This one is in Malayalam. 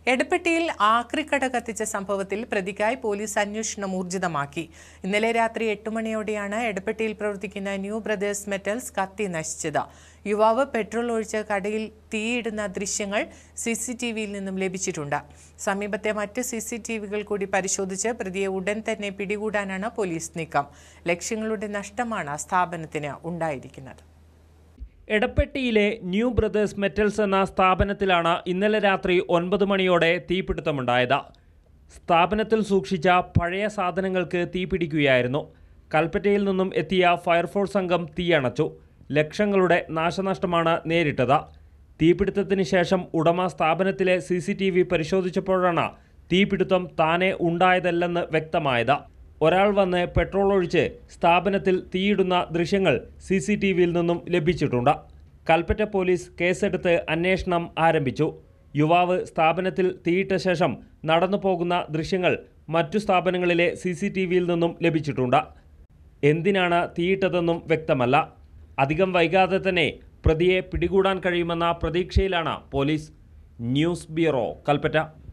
എടപ്പെട്ടിയിൽ ആക്രിക്കട കത്തിച്ച സംഭവത്തിൽ പ്രതിക്കായി പോലീസ് അന്വേഷണം ഊർജിതമാക്കി. ഇന്നലെ രാത്രി 8 മണിയോടെയാണ് എടപ്പെട്ടിയിൽ പ്രവർത്തിക്കുന്ന ന്യൂ ബ്രദേഴ്സ് മെറ്റൽസ് കത്തി നശിച്ചത്. യുവാവ് പെട്രോൾ ഒഴിച്ച് കടയിൽ തീയിടുന്ന ദൃശ്യങ്ങൾ സിസിടിവിയിൽ നിന്നും ലഭിച്ചിട്ടുണ്ട്. സമീപത്തെ മറ്റ് സിസിടിവികൾ കൂടി പരിശോധിച്ച് പ്രതിയെ ഉടൻ തന്നെ പിടികൂടാനാണ് പോലീസ് നീക്കം. ലക്ഷങ്ങളുടെ നഷ്ടമാണ് സ്ഥാപനത്തിന് ഉണ്ടായിരിക്കുന്നത്. എടപ്പെട്ടിയിലെ ന്യൂ ബ്രദേഴ്സ് മെറ്റൽസ് എന്ന സ്ഥാപനത്തിലാണ് ഇന്നലെ രാത്രി 9 മണിയോടെ തീപിടുത്തമുണ്ടായത്. സ്ഥാപനത്തിൽ സൂക്ഷിച്ച പഴയ സാധനങ്ങൾക്ക് തീപിടിക്കുകയായിരുന്നു. കൽപ്പറ്റയിൽ നിന്നും എത്തിയ ഫയർഫോഴ്സ് സംഘം തീയണച്ചു. ലക്ഷങ്ങളുടെ നാശനഷ്ടമാണ് നേരിട്ടത്. തീപിടുത്തത്തിന് ശേഷം ഉടമ സ്ഥാപനത്തിലെ CCTV പരിശോധിച്ചപ്പോഴാണ് തീപിടുത്തം താനെ ഉണ്ടായതല്ലെന്ന് വ്യക്തമായത്. ഒരാൾ വന്ന് പെട്രോൾ ഒഴിച്ച് സ്ഥാപനത്തിൽ തീയിടുന്ന ദൃശ്യങ്ങൾ CCTVയിൽ നിന്നും ലഭിച്ചിട്ടുണ്ട്. കൽപ്പറ്റ പോലീസ് കേസെടുത്ത് അന്വേഷണം ആരംഭിച്ചു. യുവാവ് സ്ഥാപനത്തിൽ തീയിട്ട ശേഷം നടന്നു പോകുന്ന ദൃശ്യങ്ങൾ മറ്റു സ്ഥാപനങ്ങളിലെ CCTVയിൽ നിന്നും ലഭിച്ചിട്ടുണ്ട്. എന്തിനാണ് തീയിട്ടതെന്നും വ്യക്തമല്ല. അധികം വൈകാതെ തന്നെ പ്രതിയെ പിടികൂടാൻ കഴിയുമെന്ന പ്രതീക്ഷയിലാണ് പോലീസ്. News bureau, Kalpetta.